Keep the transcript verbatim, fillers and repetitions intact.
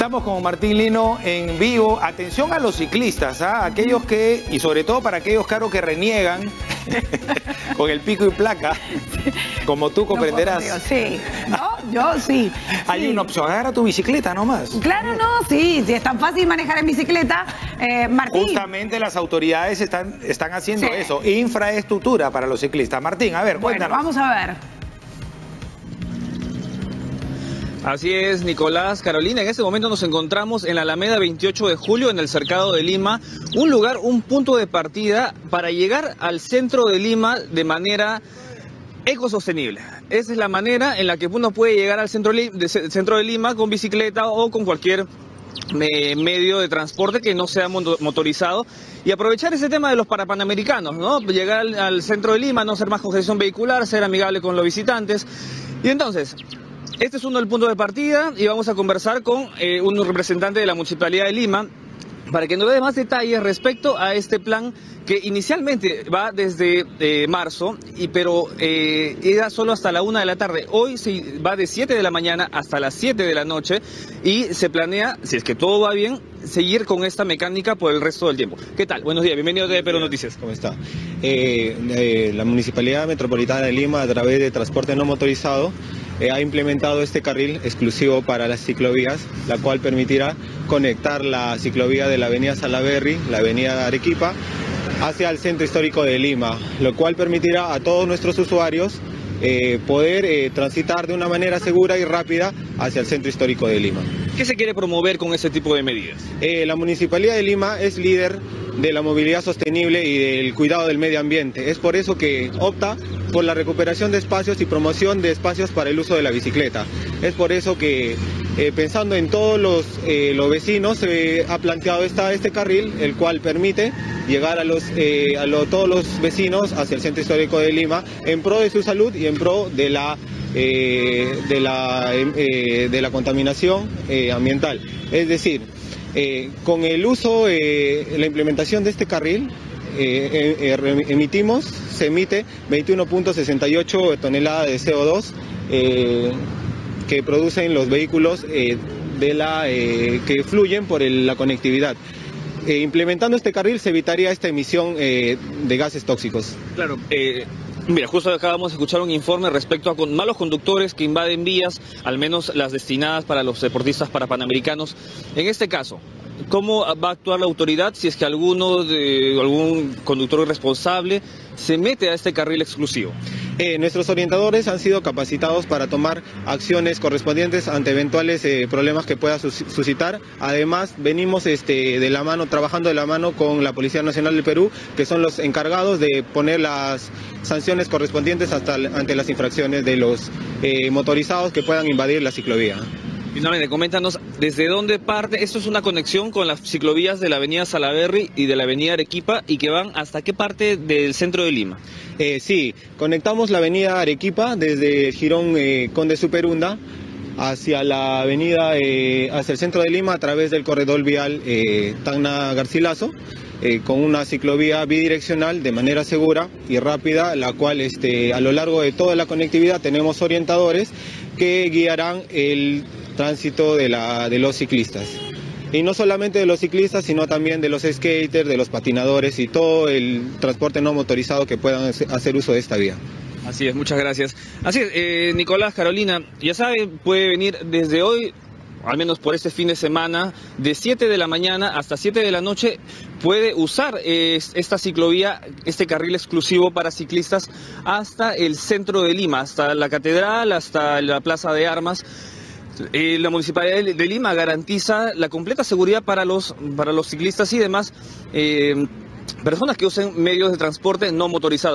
Estamos con Martín Lino en vivo. Atención a los ciclistas, ¿ah? Aquellos que, y sobre todo para aquellos, Caro, que reniegan con el pico y placa, como tú comprenderás. No, sí, no, yo sí. Hay sí. una opción, agarra tu bicicleta nomás. Claro, no, sí, sí, es tan fácil manejar en bicicleta, eh, Martín. Justamente las autoridades están, están haciendo sí. eso, infraestructura para los ciclistas. Martín, a ver, bueno, cuéntanos. vamos a ver. Así es, Nicolás, Carolina, en este momento nos encontramos en la Alameda veintiocho de julio, en el Cercado de Lima, un lugar, un punto de partida para llegar al centro de Lima de manera ecosostenible. Esa es la manera en la que uno puede llegar al centro de, centro de Lima con bicicleta o con cualquier me, medio de transporte que no sea motorizado, y aprovechar ese tema de los parapanamericanos, ¿no? Llegar al, al centro de Lima, no ser más congestión vehicular, ser amigable con los visitantes. Y entonces, este es uno del punto de partida y vamos a conversar con eh, un representante de la Municipalidad de Lima para que nos dé más detalles respecto a este plan que inicialmente va desde eh, marzo, y, pero eh, era solo hasta la una de la tarde. Hoy se va de siete de la mañana hasta las siete de la noche y se planea, si es que todo va bien, seguir con esta mecánica por el resto del tiempo. ¿Qué tal? Buenos días, bienvenido a Perú Noticias. ¿Cómo está? Eh, eh, la Municipalidad Metropolitana de Lima, a través de transporte no motorizado, eh, ha implementado este carril exclusivo para las ciclovías, la cual permitirá conectar la ciclovía de la avenida Salaberry, la avenida Arequipa, hacia el centro histórico de Lima, lo cual permitirá a todos nuestros usuarios eh, poder eh, transitar de una manera segura y rápida hacia el centro histórico de Lima. ¿Qué se quiere promover con ese tipo de medidas? Eh, la Municipalidad de Lima es líder de la movilidad sostenible y del cuidado del medio ambiente. Es por eso que opta por la recuperación de espacios y promoción de espacios para el uso de la bicicleta. Es por eso que, eh, pensando en todos los, eh, los vecinos, se eh, ha planteado esta, este carril, el cual permite llegar a, los, eh, a lo, todos los vecinos hacia el centro histórico de Lima en pro de su salud y en pro de la Eh, de, la, eh, de la contaminación eh, ambiental. Es decir, eh, con el uso, eh, la implementación de este carril, eh, eh, emitimos, se emite veintiuno punto sesenta y ocho toneladas de C O dos eh, que producen los vehículos eh, de la, eh, que fluyen por el, la conectividad. Eh, implementando este carril se evitaría esta emisión eh, de gases tóxicos. Claro, eh... Mira, justo acabamos de escuchar un informe respecto a con malos conductores que invaden vías, al menos las destinadas para los deportistas parapanamericanos. En este caso, ¿cómo va a actuar la autoridad si es que alguno de algún conductor irresponsable se mete a este carril exclusivo? Eh, nuestros orientadores han sido capacitados para tomar acciones correspondientes ante eventuales eh, problemas que pueda sus suscitar. Además, venimos este, de la mano, trabajando de la mano con la Policía Nacional del Perú, que son los encargados de poner las sanciones correspondientes hasta ante las infracciones de los eh, motorizados que puedan invadir la ciclovía. Finalmente, coméntanos, ¿desde dónde parte? Esto es una conexión con las ciclovías de la avenida Salaberry y de la avenida Arequipa, y que van hasta qué parte del centro de Lima. Eh, sí, conectamos la avenida Arequipa desde Girón eh, Conde Superunda hacia la avenida, eh, hacia el centro de Lima a través del corredor vial eh, Tacna Garcilaso, eh, con una ciclovía bidireccional de manera segura y rápida, la cual este, a lo largo de toda la conectividad tenemos orientadores que guiarán el tránsito de, la, de los ciclistas. Y no solamente de los ciclistas, sino también de los skaters, de los patinadores y todo el transporte no motorizado que puedan hacer uso de esta vía. Así es, muchas gracias. Así es, eh, Nicolás, Carolina, ya saben, puede venir desde hoy, al menos por este fin de semana, de siete de la mañana hasta siete de la noche, puede usar eh, esta ciclovía, este carril exclusivo para ciclistas hasta el centro de Lima, hasta la catedral, hasta la plaza de armas. Eh, la Municipalidad de Lima garantiza la completa seguridad para los, para los ciclistas y demás eh, personas que usen medios de transporte no motorizados.